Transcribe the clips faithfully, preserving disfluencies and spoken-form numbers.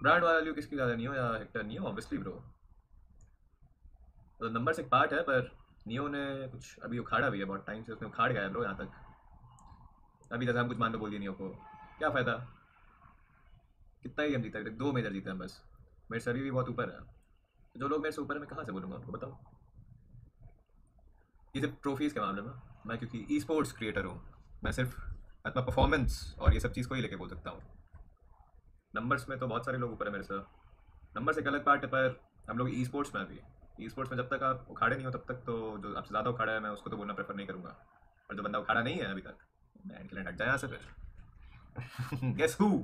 Brand value किसकी ज़्यादा, Neo या हेक्टर? नियो ऑब्वियसली ब्रो, तो नंबर से एक पार्ट है, पर नियो ने कुछ अभी उखाड़ा भी है, बहुत टाइम से उसने उखाड़ गया है ब्रो यहाँ तक। अभी जैसे हम कुछ मान लो बोल दिए नियो को, क्या फ़ायदा? कितना ही हम जीता है, दो मेजर जीते हैं बस। मेरे से अभी भी बहुत ऊपर है। जो लोग मेरे से ऊपर है मैं कहाँ से बोलूँगा उनको, बताओ। ये सिर्फ ट्रॉफीज़ के मामले में, मैं क्योंकि ई स्पोर्ट्स क्रिएटर हूँ, मैं सिर्फ अपना परफॉर्मेंस और ये सब चीज़ को ही लेके बोल सकता हूँ। नंबर्स में तो बहुत सारे लोग ऊपर है मेरे से। नंबर्स एक अलग पार्ट है, पर हम लोग ई स्पोर्ट्स में अभी, ई स्पोर्ट्स में जब तक आप उखाड़े नहीं हो तब तक तो जो आपसे ज़्यादा उखाड़ा है मैं उसको तो बोलना प्रेफर नहीं करूँगा। और जो बंदा उखाड़ा नहीं है अभी तक, मैं के लिए हट जाए यहाँ से फिर। Guess who?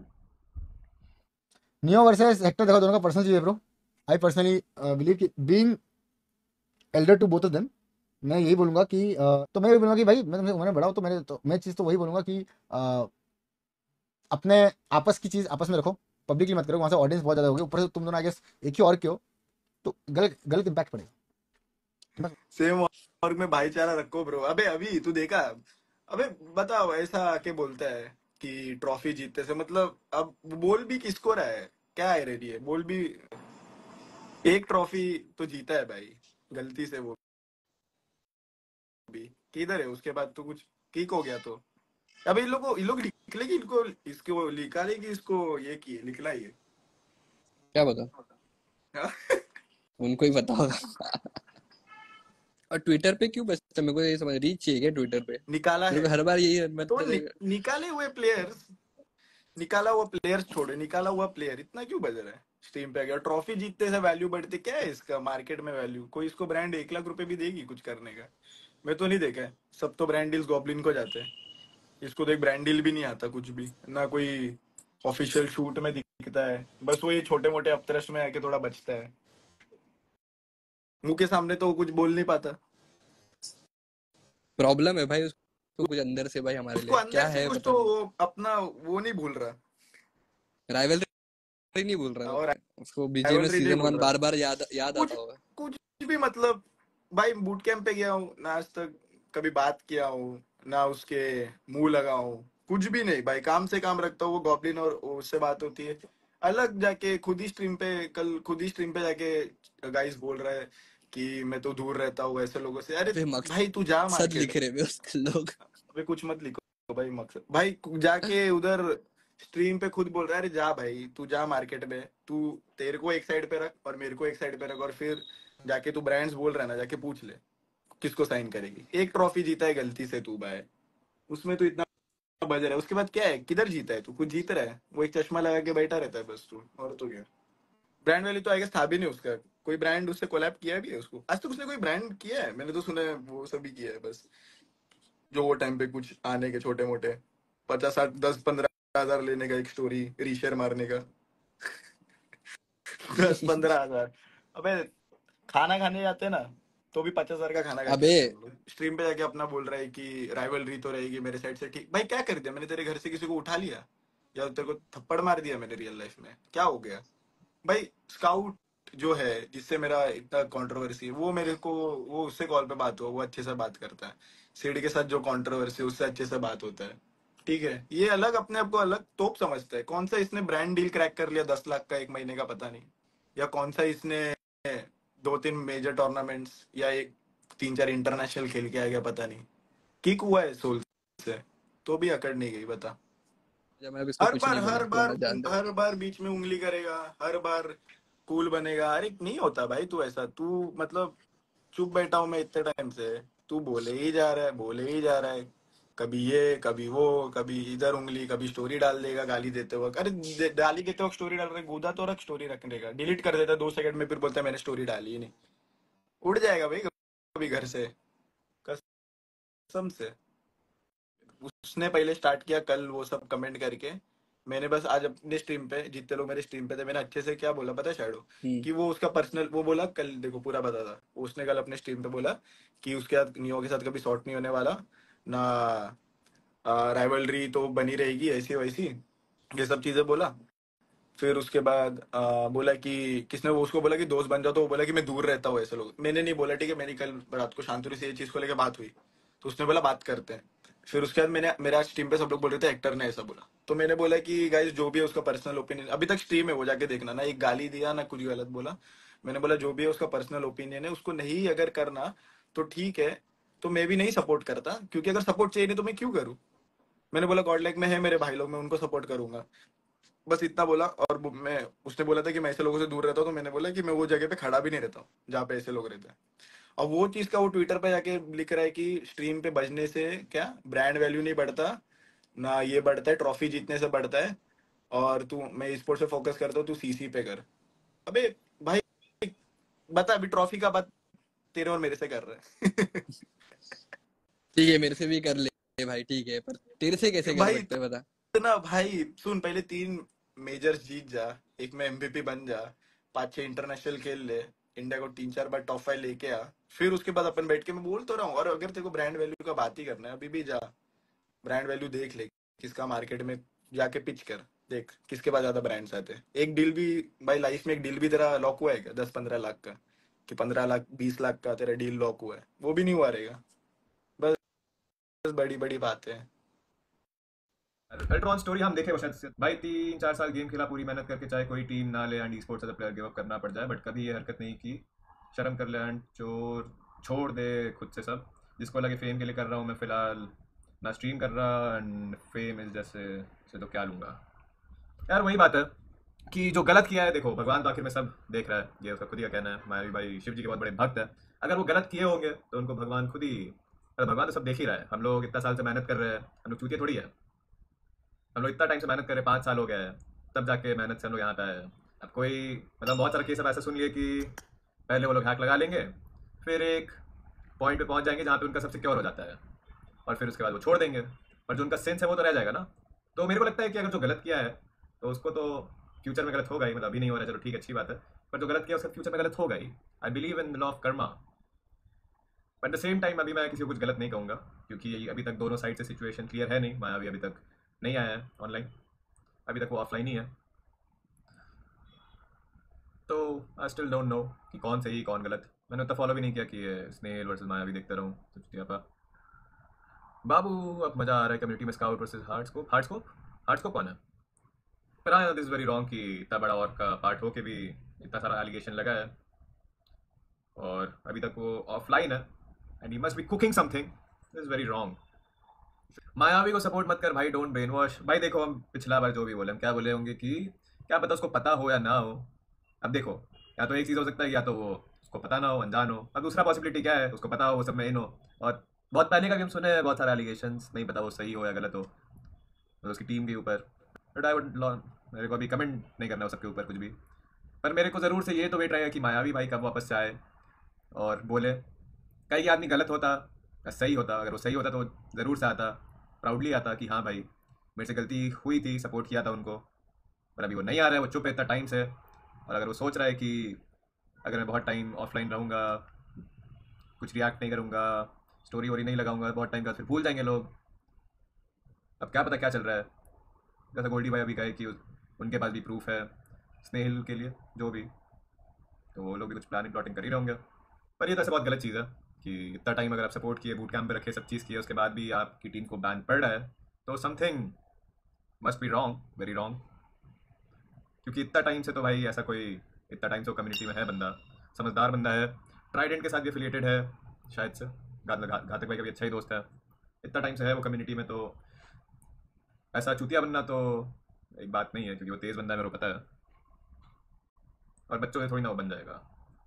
Neo versus Hector, देखो दोनों का पर्सनल चीज है ब्रो। आई पर्सनली बिलीव कि being elder to both of them, मैं यही बोलूंगा कि uh, तो मैं यही बोलूंगा कि भाई मैं तुमसे उम्र में बड़ा हूं, तो मैंने तो मैं चीज तो वही बोलूंगा कि uh, अपने आपस की चीज आपस में रखो, पब्लिकली मत करो, वहां से ऑडियंस बहुत ज्यादा होगी, ऊपर से तुम दोनों आई गेस एक ही और के हो, तो गलत गलत इम्पैक्ट पड़ेगा। सेम वर्ग में भाईचारा रखो ब्रो। अबे अभी तू देखा, अबे बताओ, ऐसा आके बोलता है कि ट्रॉफी जीतते से मतलब, अब बोल भी किसको रहा है, क्या है रेडी है, बोल भी एक ट्रॉफी तो जीता है भाई, गलती से वो भी किधर है, उसके बाद तो कुछ ठीक हो गया तो। अबे इन लोग को, इन लोग निकलेगी, इनको इसको निकालेगी, इसको ये की निकला ही है। क्या पता, उनको ही पता होगा। और ट्विटर पे क्यों बचता, मेरे को ये समझ, रीच चाहिए क्या ट्विटर पे? निकाला मेरे है को हर बार यही मन तो में नि, रहेगा। निकाले हुए प्लेयर्स, निकाला हुआ प्लेयर छोड़े, निकाला हुआ प्लेयर इतना क्यों बज रहा है स्ट्रीम पे आ गया। ट्रॉफी जीतने से वैल्यू बढ़ती, क्या है इसका मार्केट में वैल्यू? कोई इसको ब्रांड एक लाख रुपए भी देगी कुछ करने का? मैं तो नहीं देखा है, सब तो ब्रांड डील्स गॉब्लिन को जाते हैं। इसको तो एक ब्रांड डील भी नहीं आता कुछ भी ना, कोई ऑफिशियल शूट में दिखता है, बस वो ये छोटे मोटे अपत्रश में आके थोड़ा बचता है, मुंह के सामने तो वो कुछ बोल नहीं पाता। प्रॉब्लम है भाई उसको कुछ अंदर से, भाई हमारे उसको लिए क्या अंदर से है कुछ पता तो नहीं। वो अपना वो नहीं भूल रहा, राइवल नहीं भूल रहा और है उसको, बीजे में राइवलरी नहीं सीजन भूल वन रहा बार बार याद याद कुछ आता होगा। कुछ भी मतलब। भाई बूट कैंप पे गया हूँ ना, आज तक कभी बात किया हूँ ना, उसके मुंह लगा हूँ, कुछ भी नहीं भाई, काम से काम रखता हूँ। वो गॉब्लिन और उससे बात होती है अलग, जाके खुद ही स्ट्रीम पे, कल खुद ही स्ट्रीम पे जाके गाइस बोल रहा है कि मैं तो दूर रहता हूँ ऐसे लोगों से। अरे फिर भाई तू जा मकसद मार्केट, लिख रहे हैं उसके लोग। अबे कुछ मत लिखो भाई, मकसद भाई जाके उधर स्ट्रीम पे खुद बोल रहा है, अरे जा भाई तू जा मार्केट में, तू तेरे को एक साइड पे रख और मेरे को एक साइड पे रख, और फिर जाके तू ब्रांड्स बोल रहा है ना, जाके पूछ ले किसको साइन करेगी। एक ट्रॉफी जीता है गलती से तू भाई, उसमें तो इतना बज रहा है, उसके बाद क्या है, किधर जीता है तू? कुछ जीत रहा है? वो एक चश्मा लगा के बैठा रहता है बस तू, और तो क्या। ब्रांड वैल्यू तो आई गेस था भी नहीं उसका, कोई ब्रांड उससे कोलैब किया भी है उसको आज तक? उसने कोई ब्रांड किया है? मैंने तो सुना है वो सभी किया है बस, जो वो टाइम पे कुछ आने के छोटे मोटे पचास साठ दस पंद्रह हजार लेने का, एक स्टोरी रीशेयर मारने का। दस पंद्रह हजार। अबे खाना खाने जाते हैं ना, तो भी पचास हजार का खाना खा के अबे आते हैं हम लोग। स्ट्रीम पे जाके अपना बोल रहा है कि राइवलरी तो रहेगी मेरे साइड से, ठीक भाई क्या कर दिया मैंने? तेरे घर से किसी को उठा लिया या तेरे को थप्पड़ मार दिया मैंने रियल लाइफ में? क्या हो गया भाई? स्काउट जो है जिससे मेरा इतना कंट्रोवर्सी है, वो मेरे को, वो उससे कॉल पे बात हुआ, वो अच्छे से बात करता है। सीड के साथ जो कंट्रोवर्सी, उससे अच्छे से बात होता है, ठीक है। ये अलग, अपने आप को अलग तोप समझता है। कौन सा इसने ब्रांड डील क्रैक कर लिया दस लाख का एक महीने का, पता नहीं। या कौन सा इसने दो तीन मेजर टूर्नामेंट्स या एक तीन चार इंटरनेशनल खेल के आ गया, पता नहीं। किक हुआ है सोल से, तो भी अकड़ नहीं गई, बता। जब मैं अब इसको हर कुछ बार नहीं बोला, हर तू बार मत जान दे। हर बार बीच में उंगली करेगा, हर बार कूल बनेगा। अरे नहीं होता भाई तू ऐसा, तू मतलब चुप बैठा हूं मैं इतने टाइम से, तू बोले ही जा रहा है, बोले ही जा रहा है, कभी ये कभी वो, कभी इधर उंगली, कभी स्टोरी डाल देगा गाली देते वक्त। अरे दे- गाली देते वक्त स्टोरी डाल रहे, गुदा तो रख स्टोरी रखने का, डिलीट कर देता दो सेकंड में, फिर बोलता है मैंने स्टोरी डाली ही नहीं। उड़ जाएगा भाई कभी घर से, कसम से। उसने पहले स्टार्ट किया कल वो सब कमेंट करके। मैंने बस आज अपने स्ट्रीम पे, जितने लोग मेरे स्ट्रीम पे थे, मैंने अच्छे से क्या बोला पता है शैडो, हम्म। कि वो उसका पर्सनल, वो बोला कल, देखो पूरा बता था, उसने कल अपने स्ट्रीम पे बोला कि उसके साथ नियो के साथ कभी सॉर्ट नहीं होने वाला ना, राइवलरी तो बनी रहेगी ऐसी वैसी, ये सब चीजें बोला। फिर उसके बाद आ, बोला कि किसने, वो उसको बोला कि दोस्त बन जाओ, तो वो बोला कि मैं दूर रहता हूँ ऐसे लोग। मैंने नहीं बोला, ठीक है, मेरी कल रात को शांतुरी से ये चीज को लेकर बात हुई, तो उसने बोला बात करते हैं। फिर उसके बाद मैंने मेरे आज स्ट्रीम पे सब लोग बोल रहे थे एक्टर ने ऐसा बोला, तो मैंने बोला कि गाइस जो भी है उसका पर्सनल ओपिनियन, अभी तक स्ट्रीम है वो जाके देखना ना, एक गाली दिया ना कुछ गलत बोला। मैंने बोला जो भी है उसका पर्सनल ओपिनियन है, उसको नहीं अगर करना तो ठीक है, तो मैं भी नहीं सपोर्ट करता, क्योंकि अगर सपोर्ट चाहिए नहीं तो मैं क्यों करूँ। मैंने बोला गॉड लाइक में है मेरे भाई लोग, मैं उनको सपोर्ट करूंगा, बस इतना बोला। और वो- मैं उसने बोला था कि मैं ऐसे लोगों से दूर रहता हूँ, तो मैंने बोला कि मैं वो जगह पे खड़ा भी नहीं रहता हूँ जहाँ पे ऐसे लोग रहते हैं। अब वो चीज का वो ट्विटर पे जाके लिख रहा है कि स्ट्रीम पे बजने से क्या ब्रांड वैल्यू नहीं बढ़ता, ना ये बढ़ता है, ट्रॉफी जीतने से बढ़ता है, और तू मैं स्पोर्ट्स पे फोकस करता हूँ, तू सीसी पे कर। अबे भाई बता, अभी ट्रॉफी का बात तेरे और मेरे से कर रहे हैं। ठीक है, मेरे से भी कर ले भाई, ठीक है, पर तेरे से कैसे कर भाई सकते हैं बता। ना भाई सुन, पहले तीन मेजर्स जीत जा, एक में एमवीपी बन जा, पांच छह इंटरनेशनल खेल ले, इंडिया को तीन चार बार टॉप फाइव लेके आ, फिर उसके बाद अपन बैठ के, मैं बोल तो रहा हूँ। और अगर तेरे को ब्रांड वैल्यू का बात ही करना है, अभी भी जा ब्रांड वैल्यू देख ले, किसका मार्केट में जाके पिच कर, देख किसके पास ज्यादा ब्रांड्स आते हैं। एक डील भी भाई, लाइफ में एक डील भी तेरा लॉक हुआ है क्या, दस पंद्रह लाख का, कि पंद्रह लाख बीस लाख का तेरा डील लॉक हुआ है, वो भी नहीं हुआ रहेगा। बस बड़ी बड़ी बातें हैं। अल्ट्रॉन स्टोरी हम देखे वो शायद से- भाई तीन चार साल गेम खेला पूरी मेहनत करके, चाहे कोई टीम ना ले and esports as a player give up करना पड़ जाए, बट कभी ये हरकत नहीं की। शर्म कर ले एंड चोर छोड़ दे खुद से सब। जिसको लगे फेम के लिए कर रहा हूँ मैं फिलहाल, ना स्ट्रीम कर रहा एंड फेम इस जैसे से तो क्या लूँगा यार। वही बात है कि जो गलत किया है, देखो भगवान तो आखिर में सब देख रहा है, ये उसका खुद ही का कहना है। मायावी भाई शिव जी के बहुत बड़े भक्त है। अगर वो गलत किए होंगे तो उनको भगवान खुद ही, अरे भगवान तो सब देख ही रहा है। हम लोग इतना साल से मेहनत कर रहे हैं, हम लोग चूतिया थोड़ी है। हम लोग इतना टाइम से मेहनत कर रहे हैं, पाँच साल हो गए हैं, तब जाके मेहनत से हम लोग यहाँ पे आए हैं। अब कोई मतलब बहुत सारे केस अब ऐसे सुन लिए कि पहले वो लोग हैक लगा लेंगे, फिर एक पॉइंट पे पहुंच जाएंगे जहाँ पे उनका सब सिक्योर हो जाता है, और फिर उसके बाद वो छोड़ देंगे, पर जो उनका सेंस है वो तो रह जाएगा ना। तो मेरे को लगता है कि अगर जो गलत किया है तो उसको तो फ्यूचर में गलत होगा ही, मतलब अभी नहीं हो रहा है चलो ठीक है अच्छी बात है, पर जो गलत किया उसका फ्यूचर में गलत होगा ही। I believe in the law of karma, but at the same time अभी मैं किसी को कुछ गलत नहीं कहूँगा, क्योंकि अभी तक दोनों साइड से सिचुएशन क्लियर है नहीं। मैं अभी अभी तक नहीं आया है ऑनलाइन, अभी तक वो ऑफलाइन ही है, तो आई स्टिल डोंट नो कि कौन सही कौन गलत। मैंने उतना फॉलो भी नहीं किया कि ये स्नेल वर्सेस मायावी देखता रहूँ तो चुतियापा। बाबू अब मज़ा आ रहा है कम्युनिटी में, Scout versus Hard Scope. Hard Scope Hard Scope कौन है? पर हाँ दिस वेरी रॉन्ग कि इतना बड़ा और का पार्ट हो के भी इतना सारा एलिगेशन लगा है, और अभी तक वो ऑफलाइन है and he must be cooking something. This very wrong. Mayavi को सपोर्ट मत कर भाई, डोंट ब्रेन वॉश भाई। देखो हम पिछला बार जो भी बोले, हम क्या बोले होंगे कि क्या पता उसको पता हो या ना हो। अब देखो, या तो एक चीज़ हो सकता है, या तो वो उसको पता ना हो, अनजान हो। अब दूसरा पॉसिबिलिटी क्या है, उसको पता हो, वो सब में इन हो। और बहुत पहले का भी हम सुने हैं बहुत सारे एलिगेशंस, नहीं पता वो सही हो या गलत हो, मतलब उसकी टीम के ऊपर। बट आई वुड मेरे को अभी कमेंट नहीं करना हो सबके ऊपर कुछ भी, पर मेरे को ज़रूर से ये तो वेट रहेगा कि मायावी भाई कब वापस से आए और बोले। कई आदमी गलत होता या सही होता, अगर वो सही होता तो ज़रूर से आता, प्राउडली आता कि हाँ भाई मेरे से गलती हुई थी, सपोर्ट किया था उनको। पर अभी वो नहीं आ रहा है, वो चुप है इतना टाइम से। और अगर वो सोच रहा है कि अगर मैं बहुत टाइम ऑफलाइन रहूँगा, कुछ रिएक्ट नहीं करूँगा, स्टोरी वोरी नहीं लगाऊंगा बहुत टाइम का, फिर भूल जाएंगे लोग। अब क्या पता क्या चल रहा है। जैसा गोल्डी भाई अभी कहे कि उनके पास भी प्रूफ है स्नेहिल के लिए जो भी, तो वो लोग भी कुछ प्लानिंग प्लॉटिंग कर ही रहेंगे। पर ये तो ऐसे बहुत गलत चीज़ है कि इतना टाइम अगर आप सपोर्ट किए, बूट कैंप पे रखे, सब चीज़ किए, उसके बाद भी आपकी टीम को बैन पड़ रहा है, तो something must be wrong, very wrong. क्योंकि इतना टाइम से तो भाई ऐसा कोई, इतना टाइम से कम्युनिटी में है बंदा, समझदार बंदा है, ट्राइडेंट के साथ भी एफिलिएटेड है शायद से, घात घा, घातक भाई का भी अच्छा ही दोस्त है, इतना टाइम से है वो कम्युनिटी में, तो ऐसा चूतिया बनना तो एक बात नहीं है, क्योंकि वो तेज़ बंदा है मेरे को पता है, और बच्चों से थोड़ी ना वो बन जाएगा।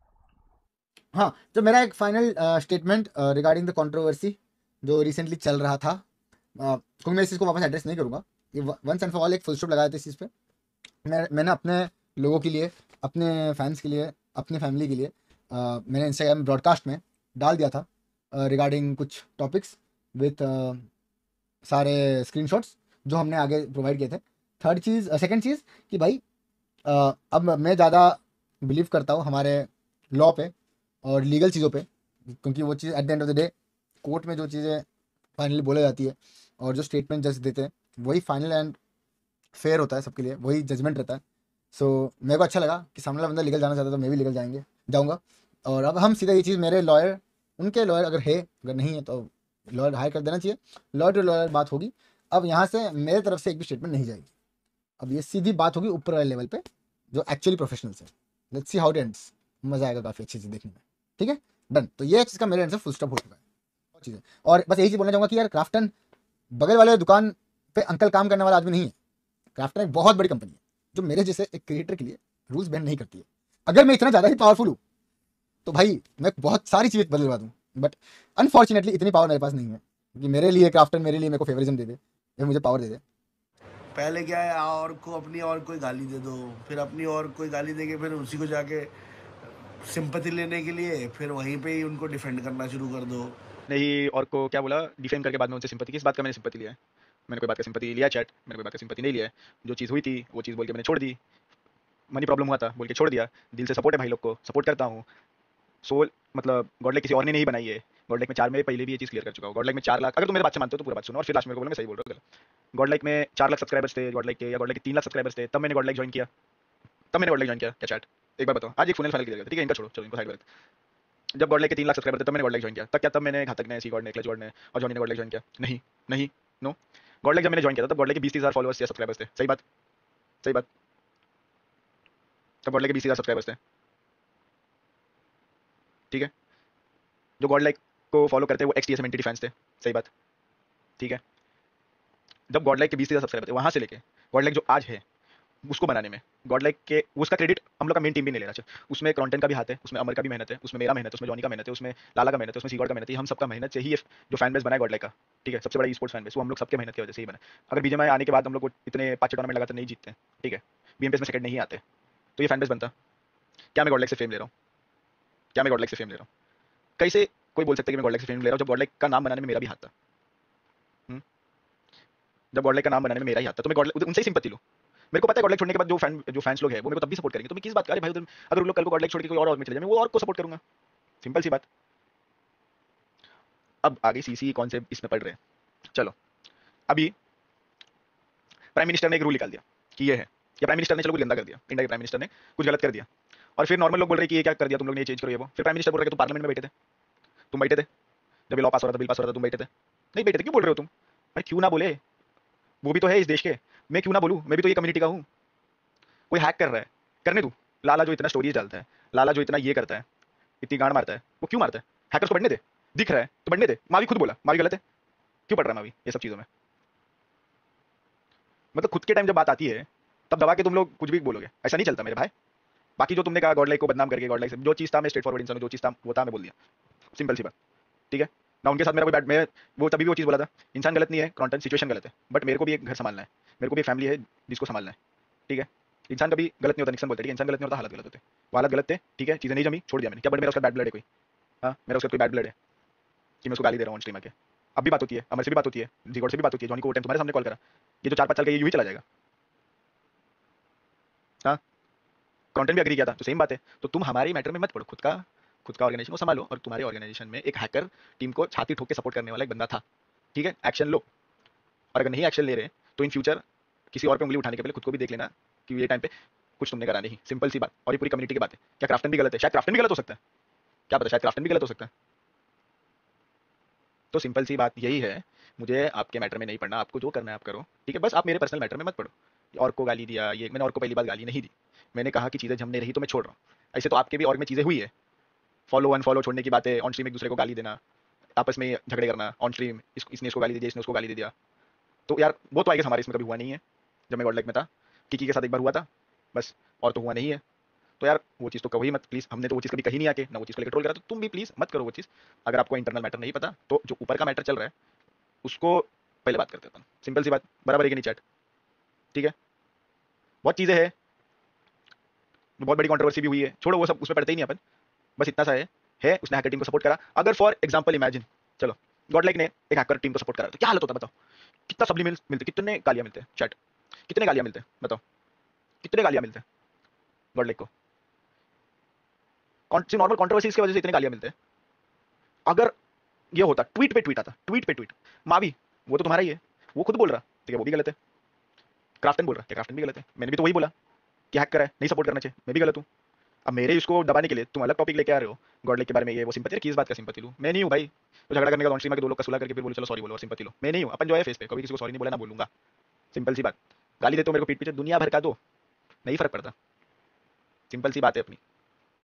हाँ, तो मेरा एक final statement regarding the controversy जो रिसेंटली चल रहा था, अ, क्योंकि मैं इस चीज़ को वापस एड्रेस नहीं करूँगा, ये वंस एंड फॉर ऑल एक फुल स्टॉप लगाया था इस चीज़ पे। मैं मैंने अपने लोगों के लिए, अपने फैंस के लिए, अपनी फैमिली के लिए अ, मैंने इंस्टाग्राम ब्रॉडकास्ट में डाल दिया था रिगार्डिंग कुछ टॉपिक्स विथ सारे स्क्रीनशॉट्स जो हमने आगे प्रोवाइड किए थे। थर्ड चीज़, सेकंड चीज़ कि भाई अ, अब मैं ज़्यादा बिलीव करता हूँ हमारे लॉ पे और लीगल चीज़ों पे, क्योंकि वो चीज़ at the end of the day court में जो चीज़ें फाइनली बोली जाती है और जो स्टेटमेंट जज देते हैं वही फाइनल एंड फेयर होता है सबके लिए, वही जजमेंट रहता है। सो so, मेरे को अच्छा लगा कि सामने वाला बंदा लीगल जाना चाहता है तो मैं भी लीगल जाएंगे जाऊँगा। और अब हम सीधा ये चीज़, मेरे लॉयर, उनके लॉयर अगर है, अगर नहीं है तो लॉयर हायर कर देना चाहिए, लॉयर टू लॉयर बात होगी। अब यहाँ से मेरे तरफ से एक भी स्टेटमेंट नहीं जाएगी, अब ये सीधी बात होगी ऊपर वाले लेवल पे जो एक्चुअली प्रोफेशनल्स है। Let's see how it ends, मजा आएगा काफी अच्छी चीज देखने में, ठीक है डन। तो ये चीज का मेरे एंड से फुल स्टॉप हो चुका है और चीजें, और बस यही चीज बोलना चाहूंगा कि यार क्राफ्टन बगल वाले दुकान पे अंकल काम करने वाला आदमी नहीं है, क्राफ्टन एक बहुत बड़ी कंपनी है जो मेरे जैसे एक क्रिएटर के लिए रूल्स बैंड नहीं करती है। अगर मैं इतना ज्यादा ही पावरफुल हूँ तो भाई मैं बहुत सारी चीजें बदलवा दूँ, बट अनफॉर्चुनेटली इतनी पावर मेरे पास नहीं है कि मेरे लिए क्राफ्टन मेरे लिए मेरे को फेवरिज्म दे दे या मुझे पावर दे दे। पहले क्या है, और को अपनी और कोई गाली दे दो, फिर अपनी और कोई गाली देके फिर उसी को जाके सिंपैथी लेने के लिए फिर वहीं पे ही उनको डिफेंड करना शुरू कर दो। नहीं, और को क्या बोला डिफेम करके बाद में उनसे सिंपैथी, किस बात का मैंने सिंपैथी लिया है? मैंने कोई बात का सिंपैथी लिया चैट? मैंने कोई बात का सिंपैथी नहीं लिया है। जो चीज़ हुई थी वो चीज़ बोल के मैंने छोड़ दी, मनी प्रॉब्लम हुआ था बोल के छोड़ दिया। दिल से सपोर्ट है भाई लोग को, सपोर्ट करता हूँ। सोल मतलब गॉड लाइक किसी और ने नहीं बनाई है, गॉड लाइक में चार में पहले भी ये चीज़ क्लियर कर चुका हूँ। गॉड लाइक में चार लाख, अगर तुम मेरी बात से मानते हो तो पूरा बात सुनो और फिर लास्ट में बोलो मैं सही बोल रहा हूँ गलत। गॉड लाइक में चार लाख सब्सक्राइबर्स थे गॉड लाइक के, या गॉड लाइक के तीन लाख सब्सक्राइबर्स थे, तब मैंने गॉड लाइक ज्वाइन किया, तब मैंने गॉड लाइक ज्वाइन किया क्या चैट? एक बार बताओ, आज एक फुनल फाइनल किया गया, ठीक है इनका छोड़ो, चलो इनको साइड में रखते। जब गॉड लाइक के तीन लाख सब्सक्राइबर थे तब मैंने गॉड लाइक ज्वाइन किया, तब क्या तब मैंने घातक ने, सी गॉड ने, क्लच गॉड ने और जॉनी ने गॉड लाइक ज्वाइन किया? नहीं नहीं नो। गॉड लाइक जब मैंने ज्वाइन किया था तब गॉड लाइक के बीस हजार फॉलोअर्स या सब्सक्राइबर्स थे, सही बात सही बात, तब गॉड लाइक के बीस हजार सब्सक्राइबर्स थे, ठीक है। जो गॉड लाइक को फॉलो करते हैं वो X T S M entity fans थे, सही बात, ठीक है। जब गॉड लाइक के बीस हजार सब्सक्राइबर थे वहां से लेके गॉड लाइक जो आज है उसको बनाने में गॉड लाइक के उसका क्रेडिट हम लोग का मेन टीम भी नहीं ले रहा है, उसमें कंटेंट का भी हाथ है, उसमें अमर का भी मेहनत है, उसमें मेरा मेहनत है, उसमें जॉनी का मेहनत है, उसमें लाला का मेहनत है, उसमें सीगॉड का मेहनत है, हम सबका मेहनत से ही ये जो फैन बेस बना है गॉड लाइक का, ठीक है, सबसे बड़ा ई स्पोर्ट्स फैन बेस वो हम लोग सबके मेहनत की वजह से ही बना। अगर बीजेएमआई आने के बाद हम लोग इतने पांच टूर्नामेंट लगातार नहीं जीतते, ठीक है, बीएमपीएस में सेकंड नहीं आते, तो ये फैन बेस बनता। क्या मैं गॉड लाइक से फेम ले रहा हूँ? क्या मैं गॉड लाइक से फेम ले रहा हूँ? कैसे कोई बोल सकता है कि मैं गॉड लाइक से फेम ले रहा हूँ जब गॉड लाइक का नाम बनाने में मेरा भी हाथ था? हम्म? जब गॉड लाइक का नाम बनाने में मेरा ही हाथ था तो मैं गॉड लाइक उनसे ही सिंपैथी लूँ। मेरे को पता है गॉड लाइक छोड़ने के बाद जो फैन जो फैंस लोग हैं वो मेरे को तब भी सपोर्ट करेंगे, तो मैं किस बात का, अरे भाई उधर अगर उन लोग कल को गॉड लाइक छोड़ के कोई और और में चले जाए मैं वो और को सपोर्ट करूंगा, सिंपल सी बात। अब आगे सीसी कॉन्सेप्ट इसमें पढ़ रहे हैं, चलो अभी प्राइम मिनिस्टर ने एक रूल निकाल दिया कि ये है, या प्राइम मिनिस्टर ने चलो कुछ गंदा कर दिया, इंडिया के प्राइम मिनिस्टर ने कुछ गलत कर दिया, और फिर नॉर्मल लोग बोल रहे हैं कि ये क्या कर दिया तुम लोग ने, ये चेंज करो ये वो। फिर प्राइम मिनिस्टर बोल रहे हैं कि तुम पार्लियामेंट में बैठे थे, तुम बैठे थे जब ये लॉ पास हो रहा था, बिल पास हो रहा था, तुम बैठे थे? नहीं बैठे थे, क्यों बोल रहे हो तुम? भाई क्यों ना बोले, वो भी तो है इस देश के, मैं क्यों ना बोलूँ, मैं भी तो ये कम्युनिटी का हूँ। कोई हैक कर रहा है, करने दू। लाला जो इतना स्टोरीज डालता है, लाला जो इतना ये करता है, इतनी गांड मारता है, वो क्यों मारता है? हैकर्स को बढ़ने दे, दिख रहा है तो बढ़ने दे। मावी खुद बोला मावी गलत है, क्यों पढ़ रहा है मावी ये सब चीजों में? मतलब खुद के टाइम जब बात आती है तब दबा के तुम लोग कुछ भी बोलोगे, ऐसा नहीं चलता मेरे भाई। बाकी जो तुमने कहा गॉड लाइक को बदनाम करके, गॉड लाइक से जो चीज था मैं स्ट्रेट फॉरवर्ड इंसान हूं, जो चीज था वो था मैं बोल दिया, सिंपल सी बात, ठीक है ना। उनके साथ मेरा कोई बैड, मैं वो तभी भी वो चीज बोला था, इंसान गलत नहीं है, कंटेंट सिचुएशन गलत है, बट मेरे को भी एक घर संभालना है, मेरे को भी फैमिली है जिसको संभालना है, ठीक है। इंसान कभी गलत नहीं होता, निक्सन बोलते हैं, ठीक है, इंसान गलत नहीं होता, हालत गलत होते हैं, वो हालत गलत थे, ठीक है, चीजें नहीं जमी, छोड़ दिया मैंने। क्या बट मेरा उसका बैड ब्लड है कोई? हाँ मेरा उसका कोई बैड ब्लड है कि मैं उसको गाली दे रहा हूँ स्ट्रीम आके? अब भी बात होती है, अमर से भी बात होती है, जीगोड से भी बात होती है, जॉनी को वो टाइम तुम्हारे सामने कॉल करा, ये जो चार पाँच साल का ये यूं ही चला जाएगा? हाँ कंटेंट भी एग्री किया था तो सेम बात है। तो तुम हमारे मैटर में मत पड़ो, खुद का खुद का ऑर्गेनाइजेशन को संभालो, और तुम्हारे ऑर्गेनाइजेशन में एक हैकर टीम को छाती ठोक के सपोर्ट करने वाला एक बंदा था, ठीक है, एक्शन लो। और अगर नहीं एक्शन ले रहे तो इन फ्यूचर किसी और पे उंगली उठाने के पहले खुद को भी देख लेना कि ये टाइम पे कुछ तुमने करा नहीं, सिंपल सी बात। और ये पूरी कम्युनिटी की बात है। क्या क्राफ्टन भी गलत है? शायद क्राफ्टन भी गलत हो सकता है, क्या पता, शायद क्राफ्टन भी गलत हो सकता है। तो सिंपल सी बात यही है, मुझे आपके मैटर में नहीं पढ़ना, आपको जो करना है आप करो, ठीक है, बस आप मेरे पर्सनल मैटर में मत पढ़ो। और को गाली दिया ये, मैंने और को पहली बात गाली नहीं दी, मैंने कहा कि चीज़ें जमने रही तो मैं छोड़ रहा हूँ। ऐसे तो आपके भी और में चीज़ें हुई है, फॉलो अनफॉलो छोड़ने की बातें, ऑन स्ट्रीम एक दूसरे को गाली देना, आपस में झगड़े करना ऑन स्ट्रीम, इस, इसने इसको गाली दी दिया, इसने उसको गाली दे दिया। तो यार वो तो आई गेस हमारे इसमें कभी हुआ नहीं है, जब मैं गॉड लाइक में था किकी के साथ एक बार हुआ था बस, और तो हुआ नहीं है। तो यार वो चीज़ तो कहो ही मत प्लीज़, हमने तो वो चीज़ कभी कही नहीं आके, ना वो चीज़ को लेकर ट्रोल करा, तो तुम भी प्लीज़ मत करो वो चीज़। अगर आपको इंटरनल मैटर नहीं पता तो जो ऊपर का मैटर चल रहा है उसको पहले बात करते हैं, सिंपल सी बात, बराबर है कि नहीं चैट? ठीक है, बहुत चीज़ें हैं, बहुत बड़ी कंट्रोवर्सी भी हुई है, छोड़ो वो सब, उसमें पढ़ते ही नहीं अपन, बस इतना सा है है उसने हैकर टीम को सपोर्ट करा। अगर फॉर एग्जांपल इमेजिन, चलो गॉड लाइक ने एक हैकर टीम को सपोर्ट करा तो क्या हालत होता है बताओ? कितना सब्लिमिनल मिलते, कितने गालियां मिलते हैं चैट, कितने गालियां मिलते हैं बताओ, कितने गालियां मिलते हैं गॉड लाइक को? कौन सी नॉर्मल कंट्रोवर्सीज की वजह से इतने गालियां मिलते हैं। अगर ये होता ट्वीट पे ट्वीट आता, ट्वीट पे ट्वीट, मावी वो तो तुम्हारा ही है, वो खुद बोल रहा, ठीक है वो भी गलत है। क्राफ्टन बोल रहा है, क्राफ्टन भी गलत है, मैंने भी तो वही बोला कि हैक करा है, नहीं सपोर्ट करना चाहिए, मैं भी गलत हूँ। अब मेरे इसको दबाने के लिए तुम अलग टॉपिक लेके आ रहे हो गॉडलेक के बारे में, ये वो सिंपैथी, किस बात का सिंपैथी लूं? मैं नहीं हूं भाई तो झगड़ा करने का, ऑन में दो लोग का सुलह करके फिर बोलो चलो सॉरी बोलो और सिंपैथी लो। मैं नहीं हूं, अपन जो है फेस पे कभी किसी को सॉरी नहीं बोला ना बोलूंगा। सिंपल सी बात। गाली देते हो मेरे को पीठ पीछे दुनिया भर का दो, नहीं फर्क पड़ता। सिंपल सी बात है अपनी।